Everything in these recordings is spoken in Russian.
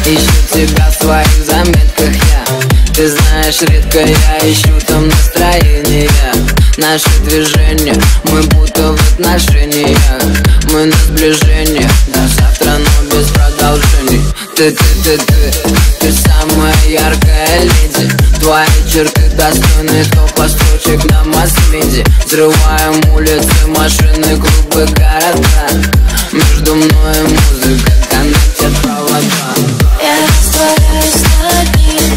ищу тебя в своих заметках я. Ты знаешь, редко я ищу там настроение. Наши движения, мы будто в отношениях. Мы на сближение, до завтра, но без продолжений. Ты самая яркая леди. Твои черты достойны топа строчек на масс-медиа. Взрываем улицы, машины, клубы, города. Между мной и музыкой коннектят провода. Я растворяюсь над ним.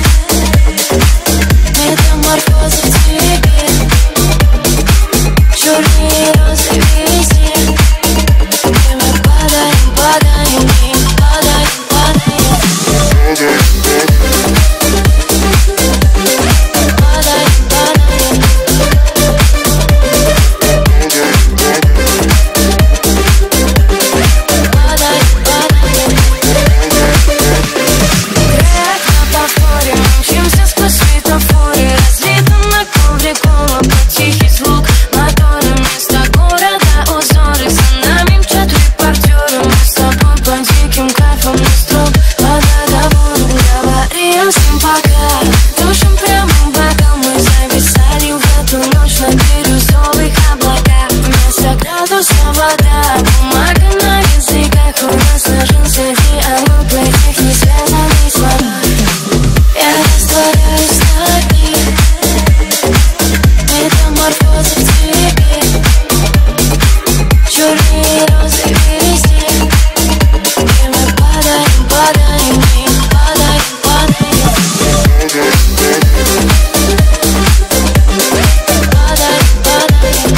Метаморфоза в тебе. Черные розы везде. И мы падаем, падаем, и падаем, падаем. Падаем, падаем. Падаем, падаем. Грех на повторе, мчимся сквозь светофоры. Разлито на ковре кола под тихий звук мотора. Вместо города узоры, за нами мчат репортеры. Мы с тобой по диким кайфам на строк по договору. Говорил всем пока, душим прямо в бокал. Мы зависали в эту ночь на бирюзовых облаках. Вместо градуса вода, бумага на языках. У нас сложился диалог в этих несвязанных словах. Я растворяюсь над ним. Метаморфоза в тебе. Черные розы везде. И мы падаем, падаем, и падаем, падаем. Падаем, падаем.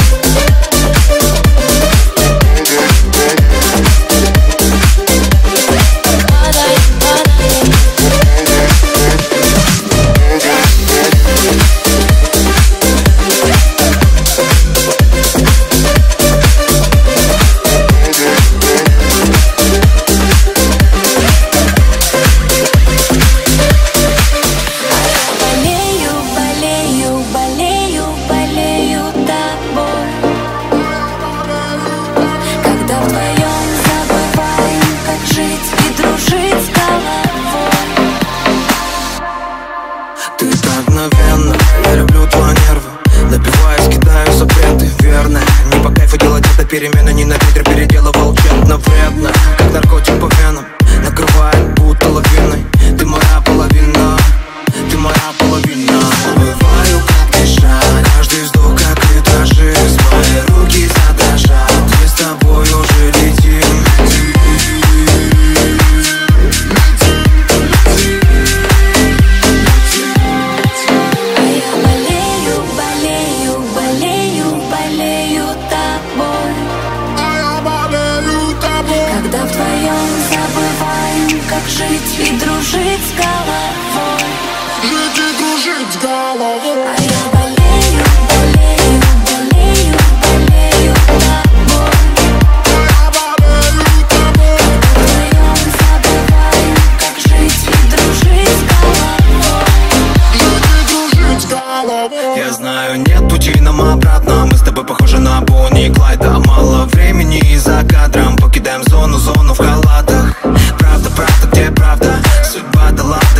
Падаем, падаем. Болею, болею, болею, болею тобой. Когда вдвоем забываем, как жить и дружить с головой. Ты так мгновенно, я люблю твои нервы. Напиваюсь, кидаю запреты, верно. Не по кайфу делать это перемены. Не на ветер переделывал тщетно, вредно. Как наркотик по венам, накрывает будто лавиной. Ты моя половина, ты моя половина. Забываю, как дышать, каждый вздох как витражист. Мои руки задрожат, мы с тобой уже летим. А я болею, болею, болею, болею тобой. Когда вдвоем забываем, как жить и дружить с головой. А я болею, болею, болею, болею тобой. Когда вдвоем забываем, как жить и дружить с головой. Я знаю, нет пути нам обратно. Мы с тобой похожи на Бонни и Клайда. Мало времени и за кадром покидаем зону в халатах. Правда, правда, где правда? Судьба дала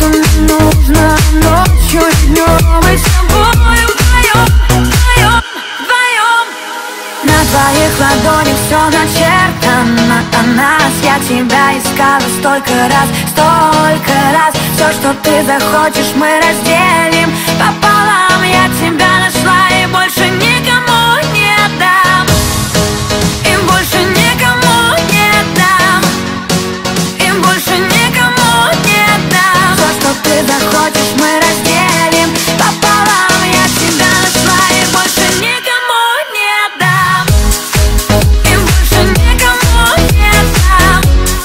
что мне нужно ночью и днем. Мы с тобою вдвоем, вдвоем, вдвоем. На твоих ладонях все начертано о нас. Я тебя искала столько раз, столько раз. Все, что ты захочешь, мы разделим пополам. Я тебя нашла и больше никому не дам. И больше никому не дам. И больше никому не дам. Все, что ты захочешь, мы разделим пополам. Я тебя нашла и больше никому не дам. И больше никому не дам.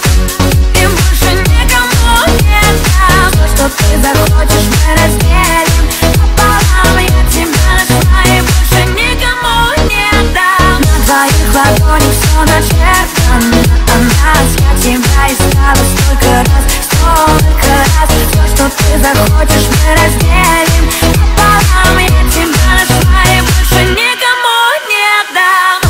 И больше никому не дам. Все, что ты захочешь, мы разделим пополам. Я тебя нашла и больше никому не дам. На твоих ладонях все начертано о нас. Я тебя искала столько раз, столько раз. Все, что ты захочешь, мы разделим пополам. Я тебя нашла и больше никому не дам.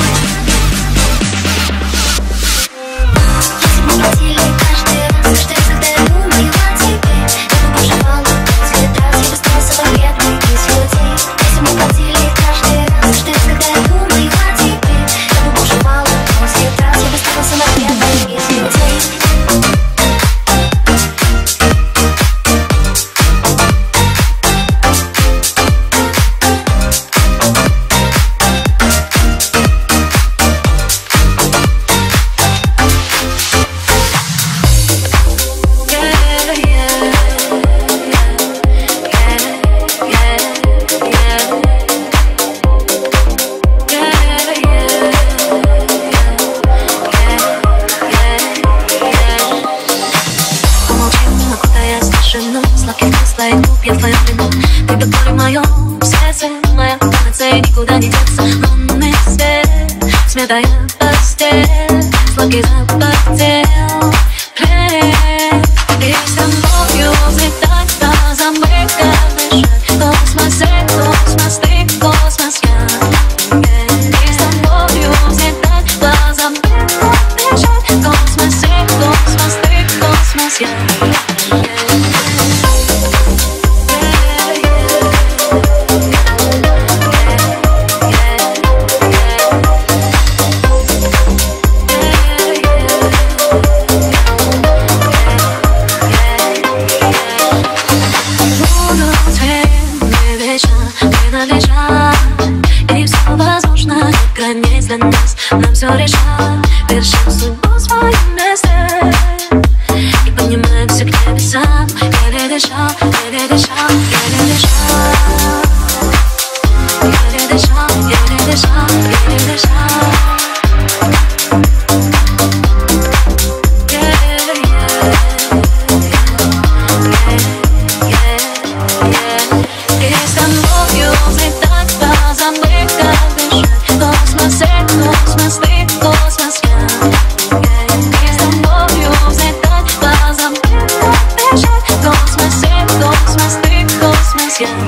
Каждый раз, разогретая постель, сладкий запах тел, привет. И с тобою взлетать глазом мы как дышать. Космос, космос, ты космос, я. И с тобою взлетать глазом мы как дышать. Космос, космос, ты космос, я. Для нас, нам все решать, вершим судьбу свою место и поднимаемся к небесам. Еле дышал, еле дышал, еле дышал, еле дышал, еле дышал, еле дышал. И с тобою взлетать глазом мы как дышать. Космос, космос, ты космос, я. И с тобою взлетать глазом мы как дышать. Космос, космос, ты космос, я.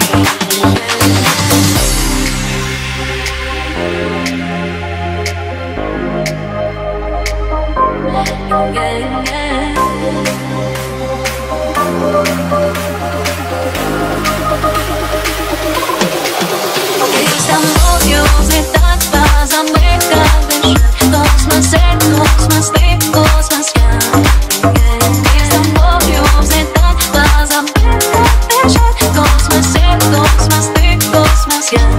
И с тобою взлетать глазом мы как дышать. Космос, космос, ты космос, я. И с тобою взлетать глазом мы как дышать. Космос, космос, ты космос, я.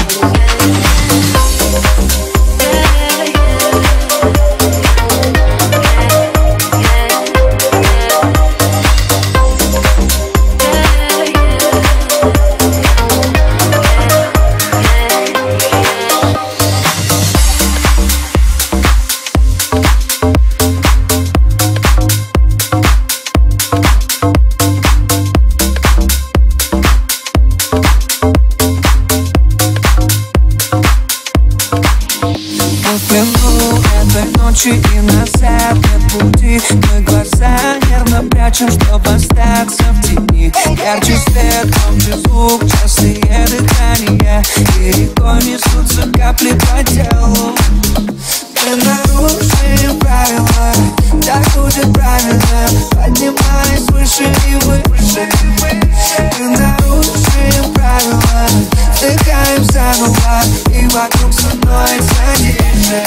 И назад нет пути. Мы глаза нервно прячем, чтобы остаться в тени. Ярче свет, громче звук, частые дыхания. И рекой несутся капли по телу. Мы нарушим правила, так будет правильно. Поднимаясь выше и выше. Мы нарушим правила, вдыхаем заново. И вокруг становится тише.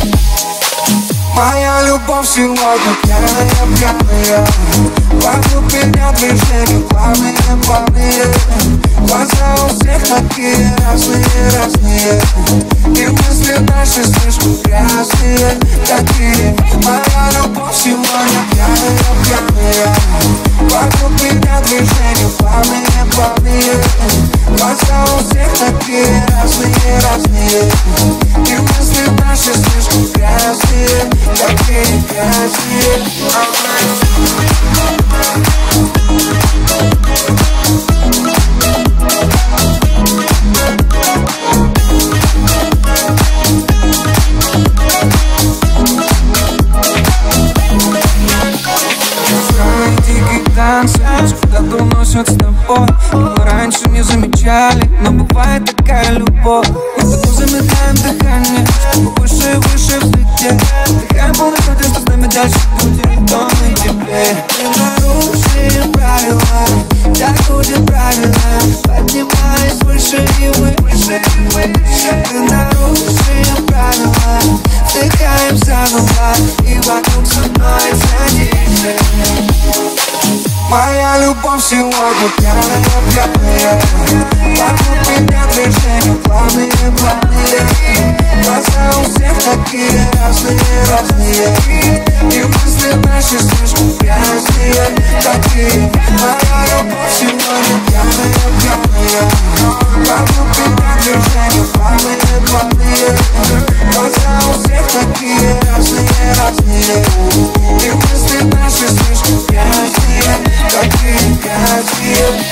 Моя любовь сегодня пьяная, пьяная. Вокруг меня движения плавные, плавные. Глаза у всех такие разные, разные. И мысли наши слишком грязные, такие. Моя любовь сегодня пьяная, пьяная. Вокруг меня движения плавные, плавные. Глаза у всех такие разные, разные. И мысли наши слишком грязные, такие грязные. Дикий танц, куда-то уносят с тобой. Мы раньше не замечали, но бывает такая любовь. Мы так замедаем дыхание, чтобы выше и выше взлететь. Вдыхаем полной грудью, что с нами дальше будет тонны теплее. Мы нарушим правила, так будет правильно. Поднимаясь выше и выше. Мы нарушим правила, вдыхаем заново. И вокруг становится тише. Моя любовь сегодня пьяная, пьяная. Вокруг меня движения плавные, плавные. Глаза у всех такие разные, разные. И мысли наши слишком грязные, такие. Моя любовь сегодня пьяная, пьяная. Вокруг меня движения плавные, плавные. Глаза у всех такие разные, разные. И мысли наши слишком грязные, такие грязные.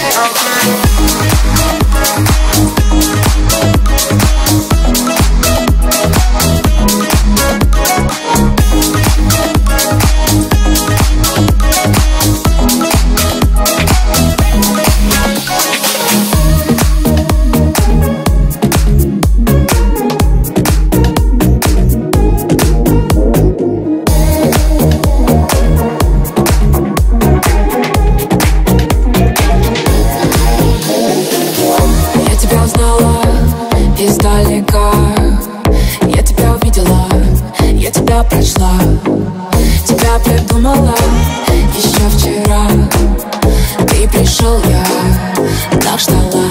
Еще вчера ты пришел, я так ждала.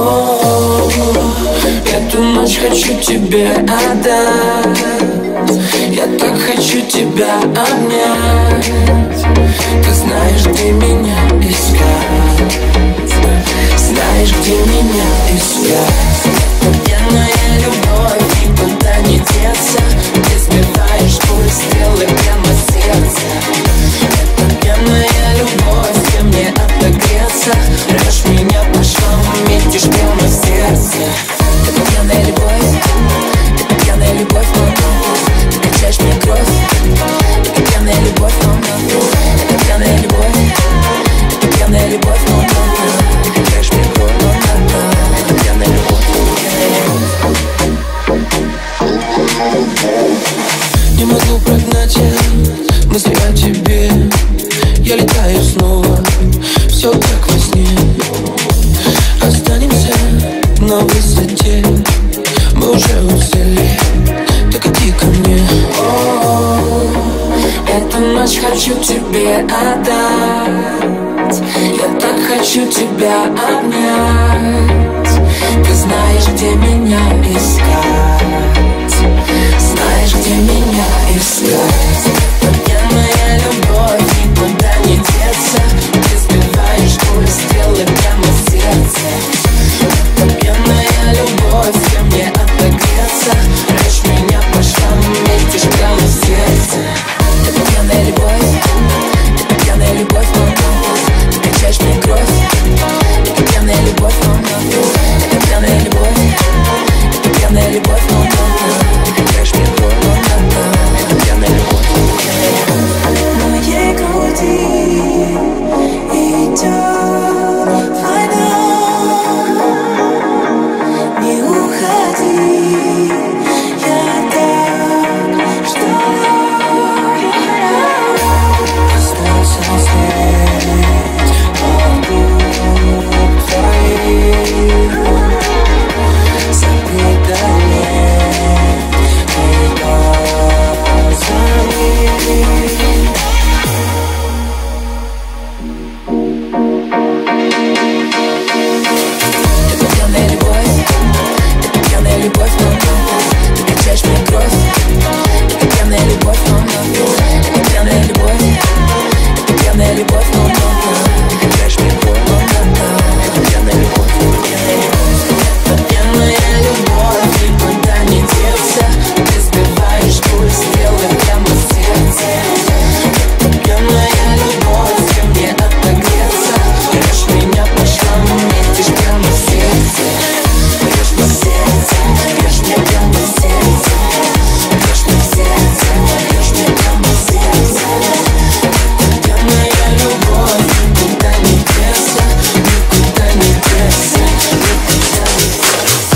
Эту ночь хочу тебе отдать. Я так хочу тебя обнять. Ты знаешь, где меня искать. Знаешь, где меня искать. Пьяная любовь, никуда не деться. Ты сбиваешь пульс, стрелы прямо в сердце. Это пьяная любовь, где мне отогреться. Режь меня по швам, метишь прямо в сердце. Это пьяная любовь, это пьяная любовь, ты качаешь мне кровь. Это пьяная любовь, это пьяная любовь, это пьяная любовь, ты качаешь мне кровь. Это пьяная любовь, не могу прогнать я мысли о тебе. Я летаю снова, все как во сне. Останемся на высоте, мы уже взяли. Так иди ко мне. Эту ночь хочу тебе отдать. Я так хочу тебя обнять. Ты знаешь, где меня искать. Знаешь, где меня искать. Это пьяная любовь, никуда не деться. Ты сбиваешь пульс, стрелы прямо в сердце. Это пьяная любовь, где мне отогреться. Режь меня по швам, метишь прямо в сердце. Это пьяная любовь, это пьяная любовь, ты качаешь мне кровь. Это пьяная любовь, это пьяная любовь, это пьяная любовь, ты качаешь мне кровь. Это пьяная любовь. В моей груди идет война. Не уходи, я так ждала. Остался след от губ твоих. Запретали мои глазами. Это пьяная любовь, это пьяная любовь, ты качаешь мне кровь. Это пьяная любовь, это пьяная любовь, это пьяная любовь, ты качаешь мне кровь. Это пьяная любовь, это пьяная любовь, никуда не деться. Ты сбиваешь пульс, стрелы прямо в сердце. Это пьяная любовь, где мне отогреться. Режь меня по швам, метишь прямо в сердце. Режь по сердцу, режь мне прямо в сердце. Режь мне в сердце, режь мне прямо в сердце. Это пьяная любовь, никуда не деться. Никуда не деться, никуда не деться.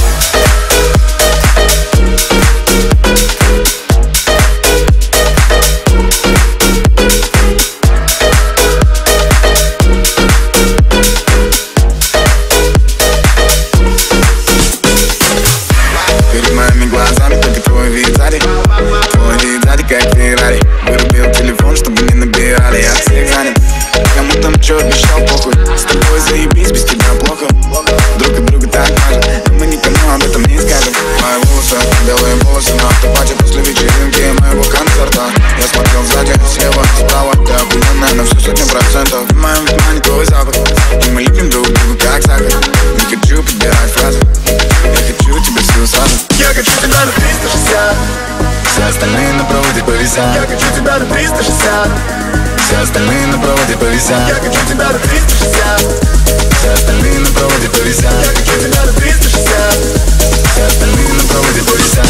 Перед моими глазами только твой вид сзади. Твой вид сзади, как Феррари. Вырубил телефон, чтобы не набирали. Я всех занят. Кому там чё обещал, похуй. С тобой заебись, без тебя плохо. Друг от друга так мажет, но мы никому об этом не скажем. Мои волосы, белые волосы на автопате после вечеринки моего концерта. Я смотрел сзади, слева, справа. Ты охуенная на всю 100%. В моем внимании твой запах, и мы липнем друг к другу как сахар. Не хочу подбирать фразы, я хочу тебя всю сразу. Я хочу тебя на 360. Все остальные на проводе повисят. Я хочу тебя на 360. Все остальные на проводе повисят. Я хочу тебя на 360. Все остальные на проводе повисят. Я хочу тебя на 360. Все остальные на проводе повисят.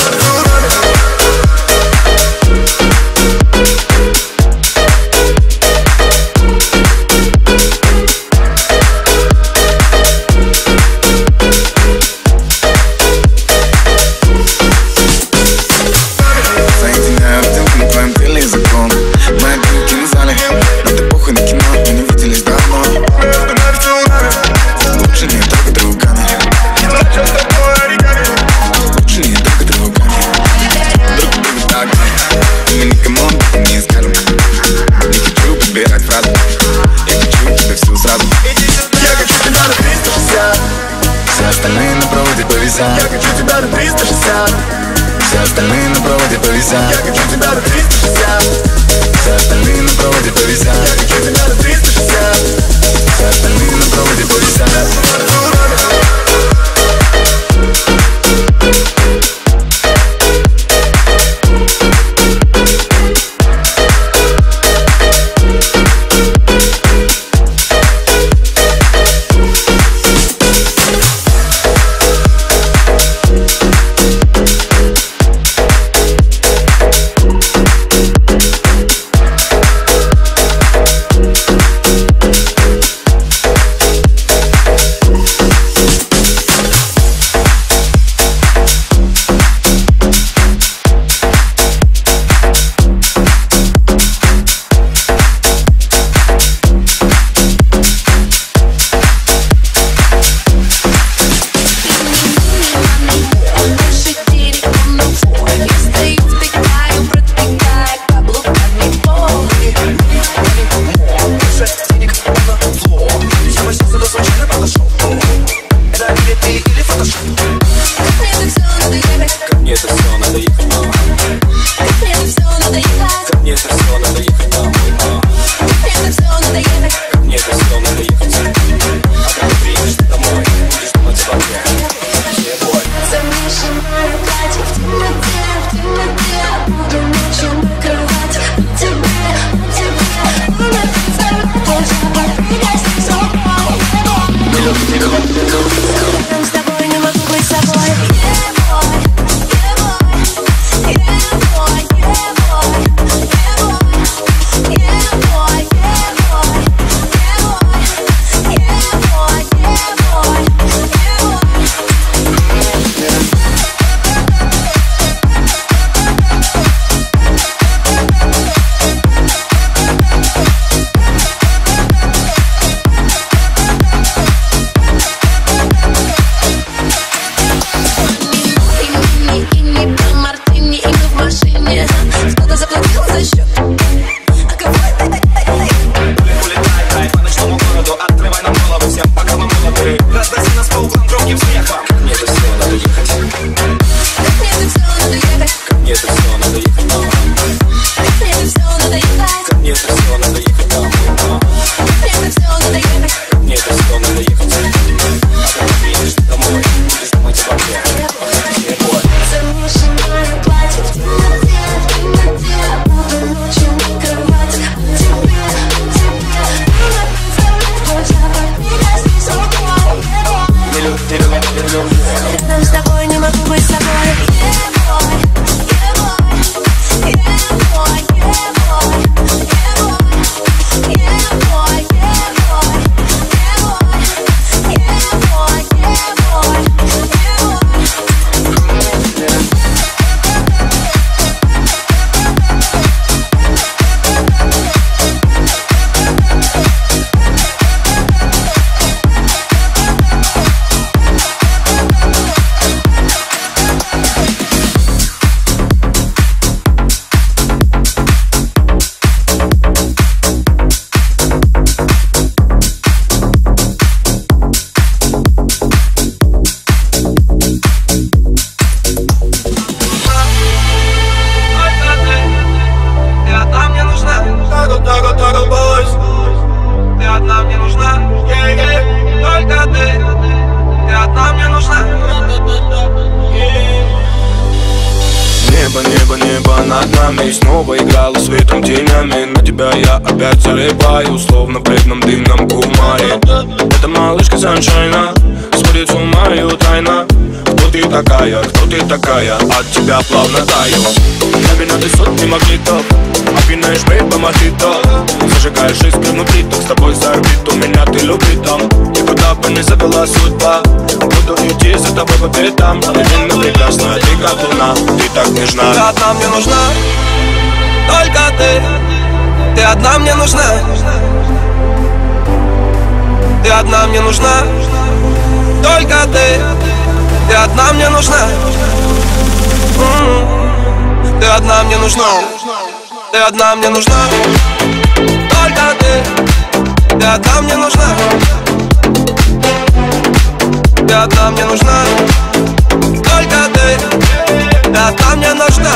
Соединяю артинку на твоем теле языком. Мои руки не знали, но ты похуй на кино. Мы не виделись давно. Лучше не трогай другами. разбирать фразы. Я хочу тебя всю сразу. Я хочу тебя на 360. Все остальные на проводе повисят. Я хочу тебя на 360. Все остальные на проводе повисят. Я хочу тебя на 360. Все остальные на проводе повисят. Я хочу тебя на 360. Все остальные на проводе повисят. Снова играла светом тенями. На тебя я опять залипаю, словно в вредном дымном кумаре. Эта малышка саншайна сводит с ума ее тайна. Кто ты такая, от тебя плавно таю. На меня ты сотни магнитов, опьянаешь бейба мохито. Зажигаешь искры внутри, так с тобой за орбиту. Меня ты любит там, и куда бы ни завела судьба, буду идти за тобой по пятам. Невинно прекрасная, ты как луна, ты так нежна. Ты одна мне нужна, только ты одна мне нужна. Ты одна мне нужна, только ты одна мне нужна. Ты одна мне нужна, ты одна мне нужна, только Ты одна мне нужна. Ты одна мне нужна. Только ты. Ты одна мне нужна.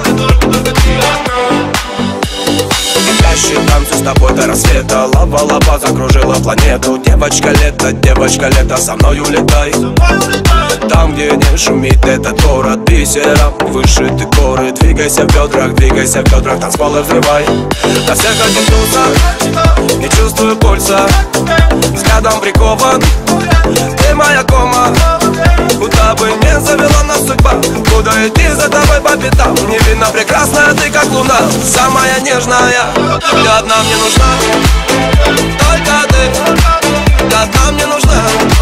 Летящие танцы с тобой до рассвета. Лава закружила планету. Девочка лето, со мной улетай. Там, где не шумит этот город, бисером выше ты горы. Двигайся в бедрах, танцполы взрывай. На всех этих тусах не чувствую пульса. Взглядом прикован, ты моя кома. Куда бы не завела нас судьба, буду идти за тобой по пятам. Невинно прекрасная ты, как луна, самая нежная. Ты одна мне нужна. Только ты. Ты одна мне нужна.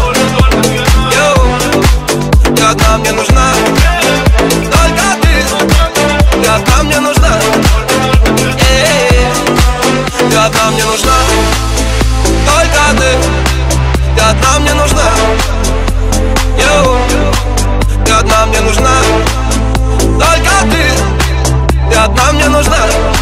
Ты одна мне нужна. Только ты. Ты одна мне нужна. Ты одна мне нужна. Только ты. Ты одна мне нужна. Ты одна мне нужна. Только ты. Ты одна мне нужна.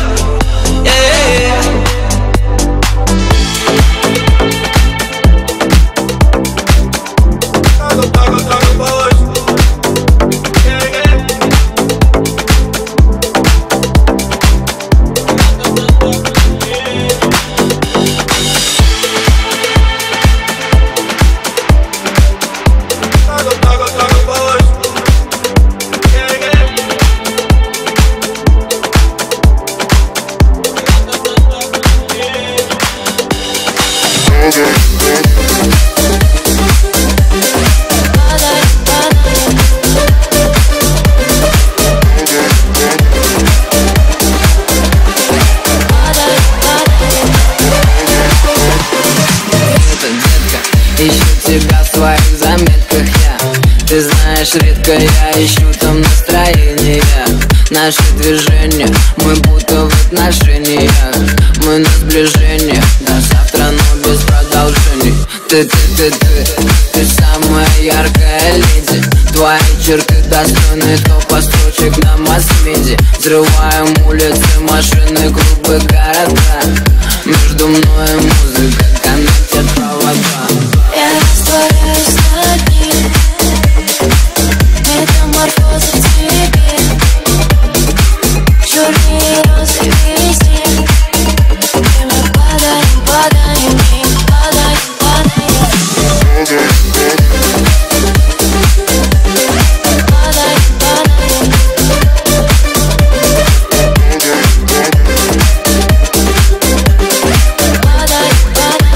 Ты знаешь, редко я ищу там настроение. Наши движения, мы будто в отношениях. Мы на сближение, до завтра, но без продолжений. Ты самая яркая леди. Твои черты достойны топа строчек на масс-медиа. Взрываем улицы, машины, клубы, города. Между мной и музыкой коннектят провода. Я растворяюсь над ним. Метаморфоза в тебе. Черные розы везде. И мы падаем, и падаем. Падаем.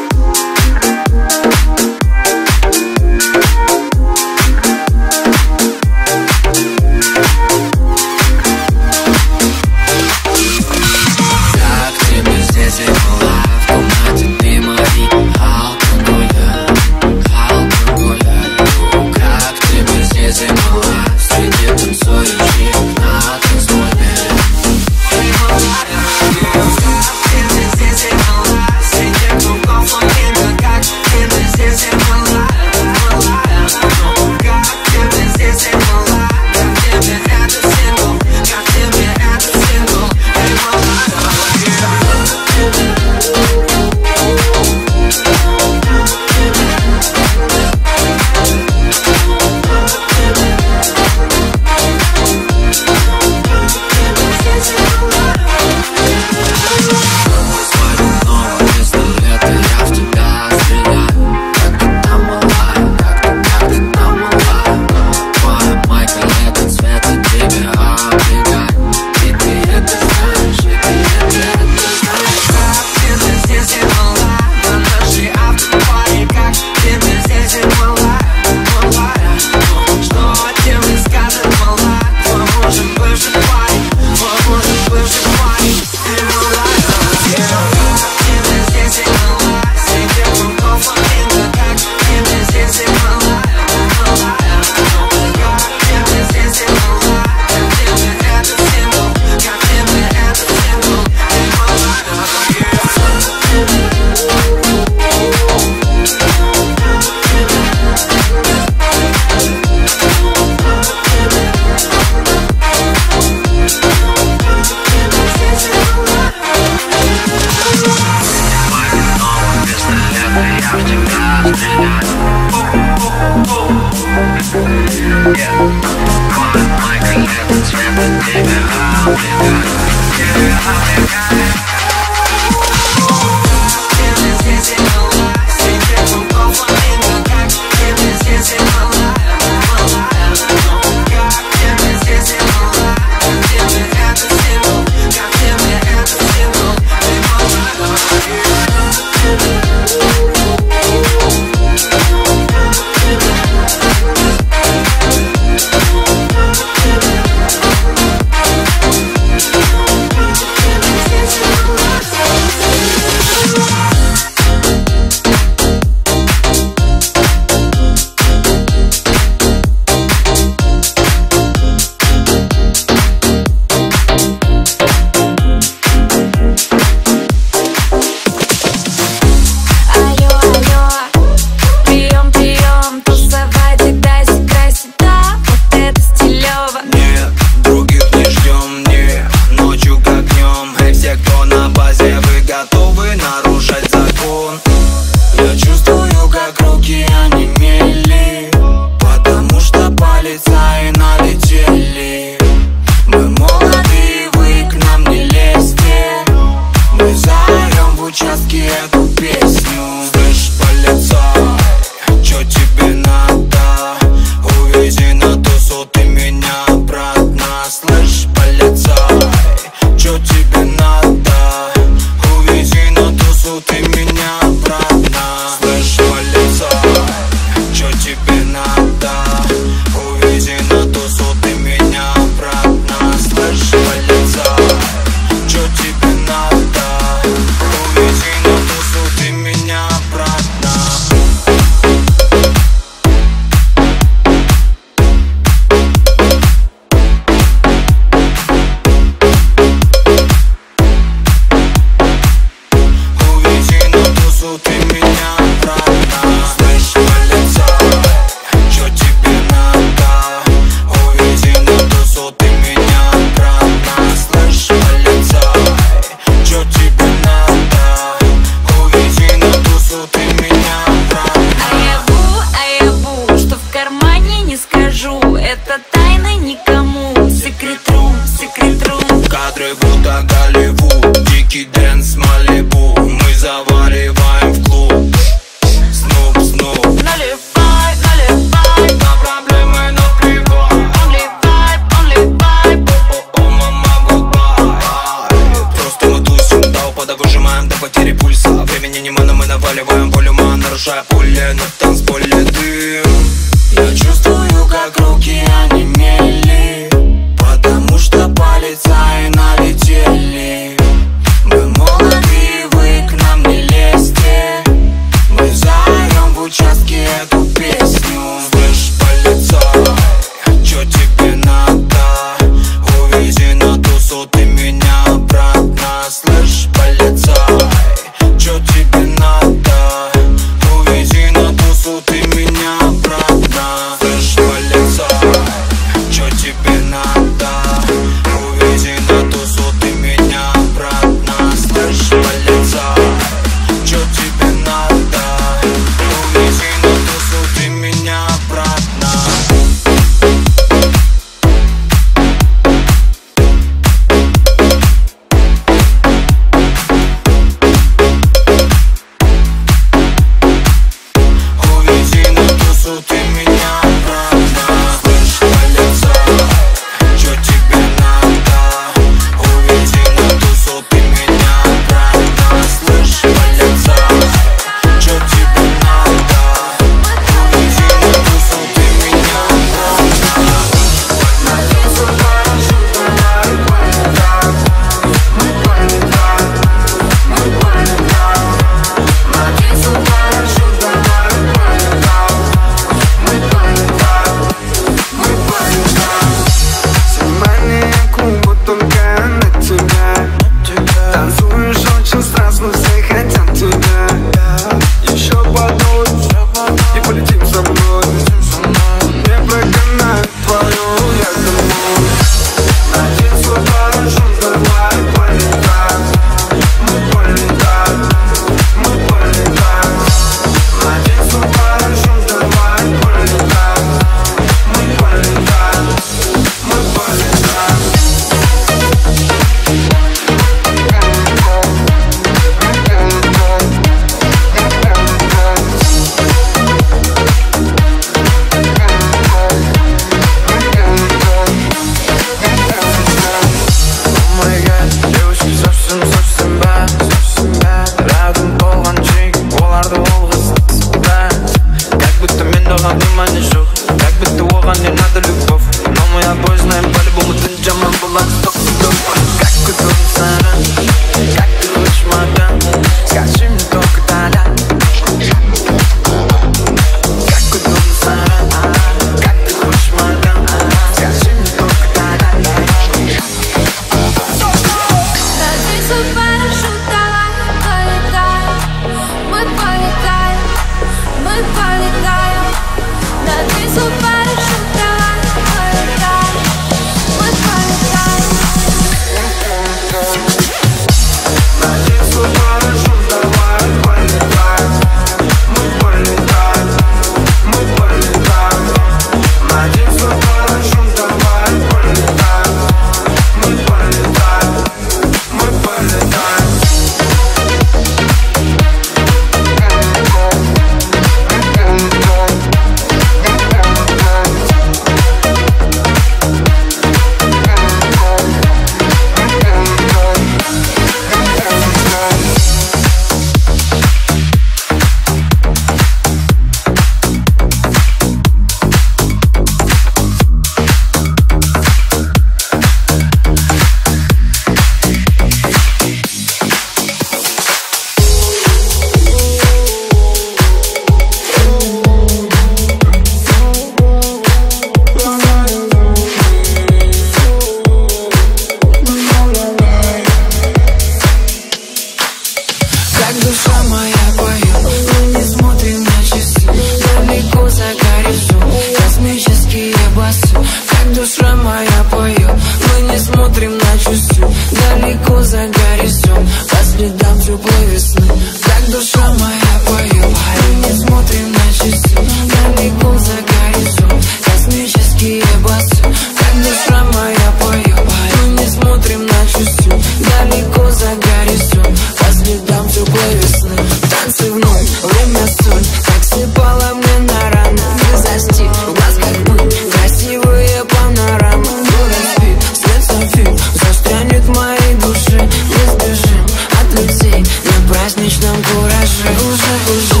Сценические басы, как душа моя поет. Мы не смотрим на часы, далеко за горизонт. По следам теплой весны, танцы вновь, время соль. Как сыпала мне на рану, не застиг, в глазках пыль. Красивые панорамы, город спит, свет софит застрянет в моей душе. Не сбежим от людей на праздничном кураже. Уже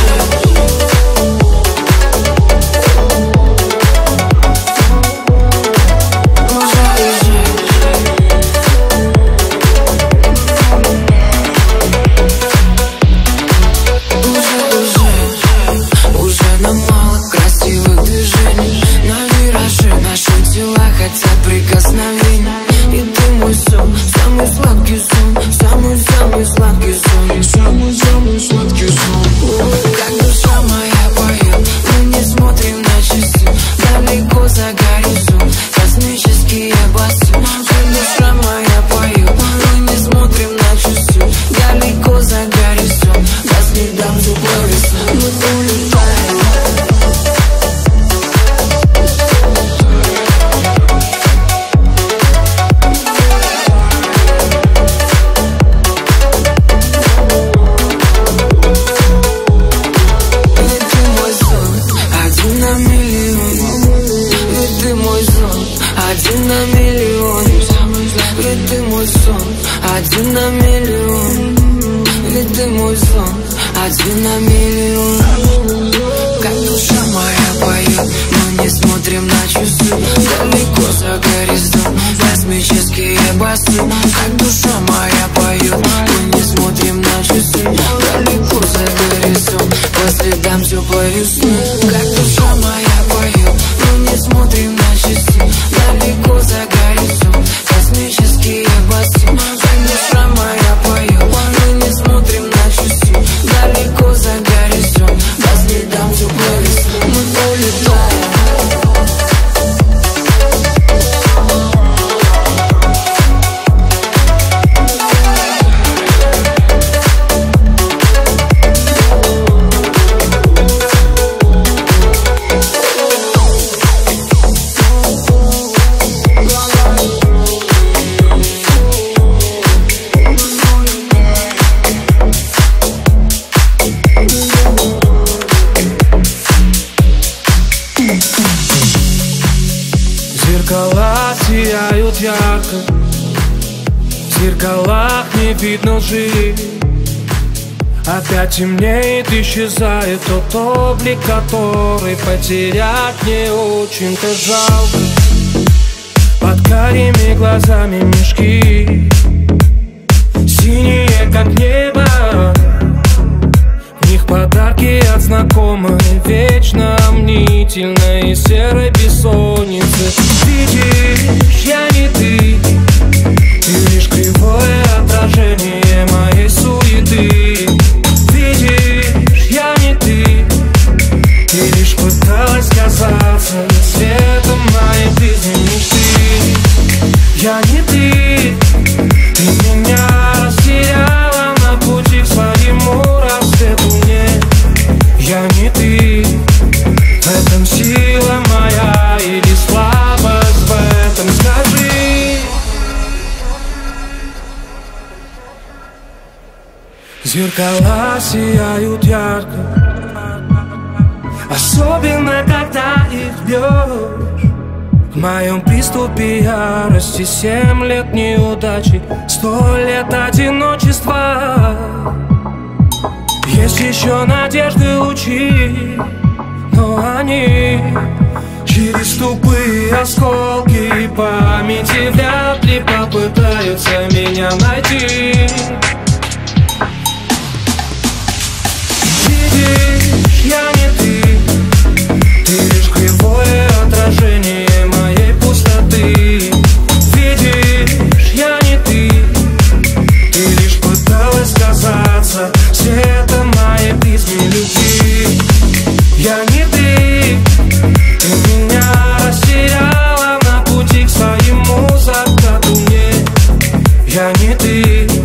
нам мало красивых движений. На вираже наши тела хотят прикосновений. И ты мой сон, самый сладкий сон, самый-самый сладкий сон, самый-самый сладкий сон. Как душа моя поет, мы не смотрим на часы, далеко за горизонт. Космические басы, как душа моя поет, мы не смотрим на часы, далеко за горизонт. По следам теплой весны мы улетаем. Один на миллион, ведь ты мой сон. Один на миллион, ведь ты мой сон. Один на миллион. Как душа моя поет, мы не смотрим на часы, далеко за горизонт. Космические басы, как душа моя поет, мы не смотрим на часы, далеко за горизонт. По следам теплой весны. Как душа моя поет, мы не смотрим на часы, далеко за горизонт. Космические басы, как душа моя поет, мы не смотрим на часы, далеко за горизонт. По следам теплой весны мы улетаем. Зеркала сияют ярко, в зеркалах не видно лжи. Опять темнеет, исчезает тот облик, который потерять не очень-то жалко. Под карими глазами мешки, синие как небо, в них подарки от знакомой, вечно мнительной серой бессонницы. Видишь, я не ты, ты лишь кривое отражение моей суеты. Видишь, я не ты, ты лишь пыталась казаться светом моей жизни мечты. Я не ты, ты меня растеряла на пути к своему рассвету. Нет, я не ты, в этом сила моя или слабость, в этом скажи. Зеркала сияют ярко, особенно когда их бьешь. В моем приступе ярости 7 лет неудачи, 100 лет одиночества. Есть еще надежды лучи, но они через тупые осколки памяти вряд ли попытаются меня найти. Видишь, я не ты, ты лишь кривое отражение моей пустоты. Видишь, я не ты, ты лишь пыталась казаться светом моей призме любви. Я не ты, ты меня растеряла на пути к своему закату. Нет, я не ты.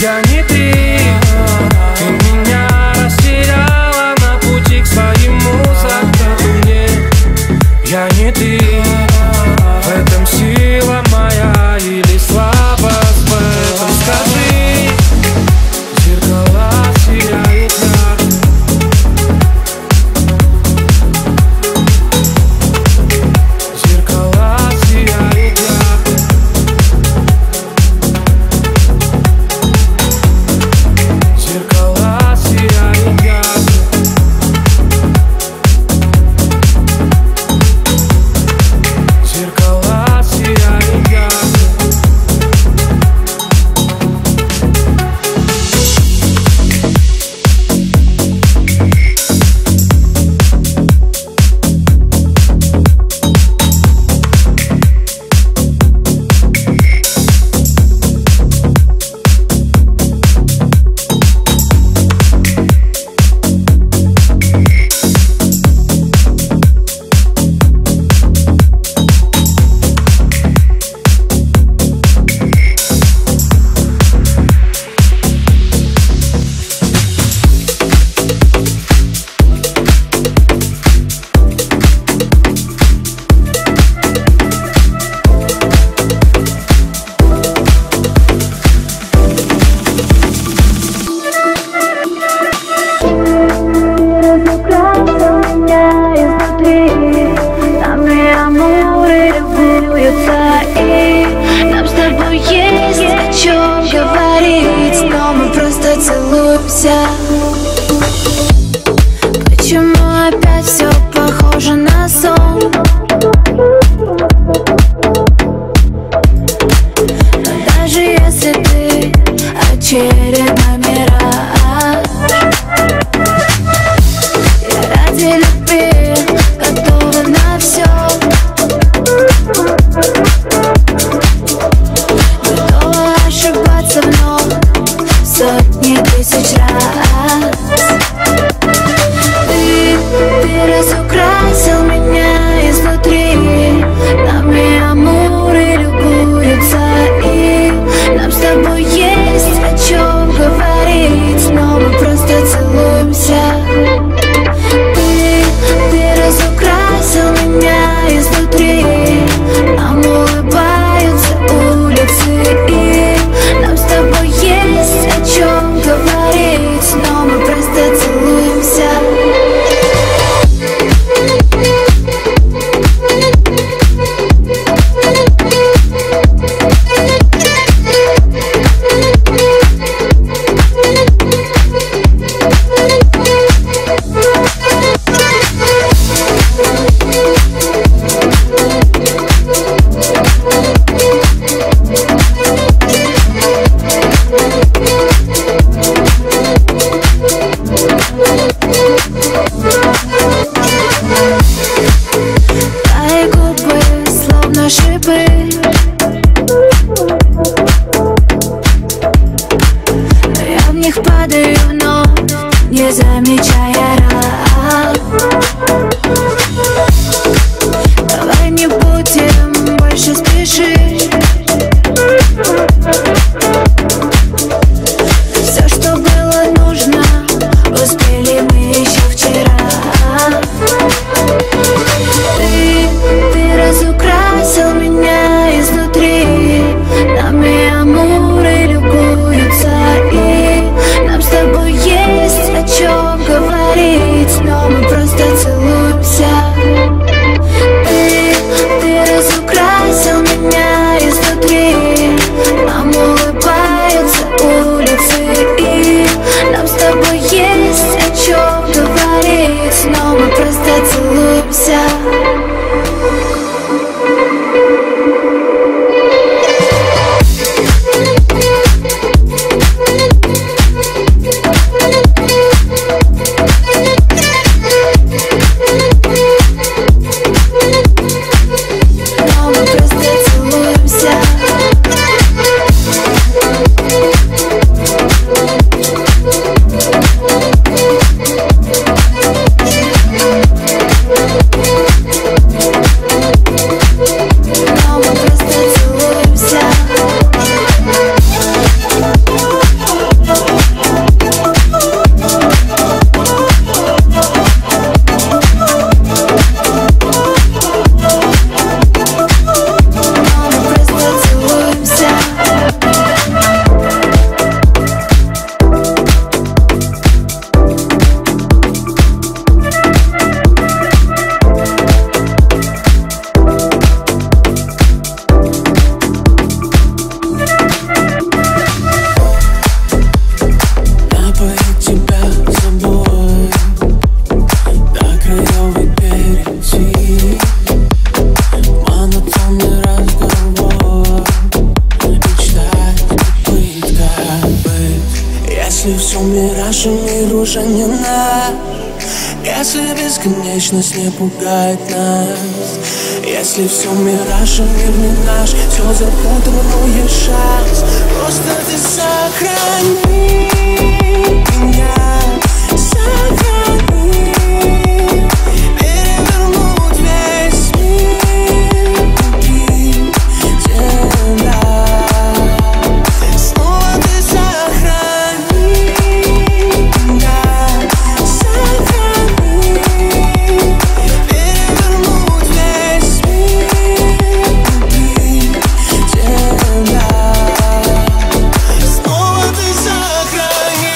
я не ты. Ты меня растеряла на пути к своему закату. Нет, я не ты. В этом сила моя или слабость в этом? Скажи, зеркала сияют ярко. Зеркала сияют ярко. Зеркала сияют ярко. Зеркала сияют ярко. Почему опять все похоже на сон? Но даже если ты очередной мираж, я ради любви готова на все. Готова ошибаться вновь сотни тысяч раз. Ты разукрасил меня изнутри. Нами амуры любуются, и нам с тобой есть о чем говорить, но мы просто целуемся. Ты разукрасил меня изнутри. Нам улыбаются улицы, и нам с тобой есть о чем говорить, но мы просто целуемся. Твои губы словно шипы, я в них падаю вновь, не замечая ран. Давай не будем больше спешить. Все, что было нужно, успели мы еще вчера. Ты разукрасил меня изнутри. Нами амуры любуются, и нам с тобой есть о чем говорить, но мы просто целуемся. Если все мираж и мир уже не наш, если бесконечность не пугает нас, если все мираж и мир не наш, все запутанный шанс. Просто ты сохрани меня, сохрани. Перевернуть весь мир, купить тебя. Снова ты сохрани меня, сохрани. Перевернуть весь мир, купить тебя. Снова ты сохрани.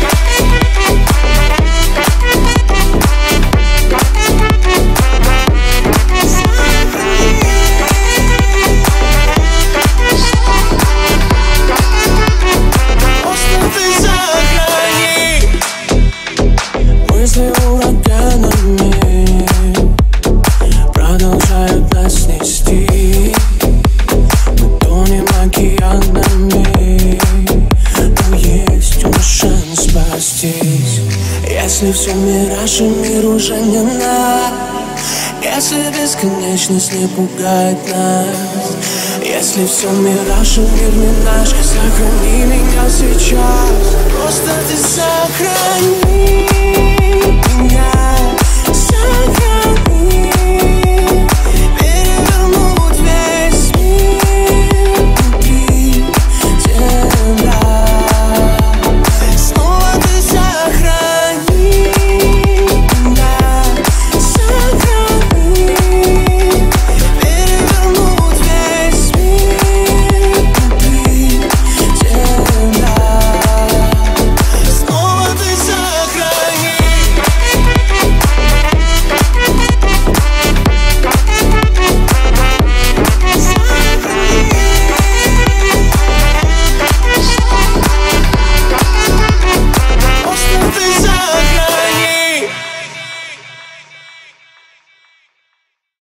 Просто ты сохрани. Мысли ураганами продолжают нас нести. Мы тонем океанами, но есть у нас шанс спастись. Если все мираж и мир уже не наш, если бесконечность не пугает нас, если все мираж и мир не наш, сохрани меня сейчас.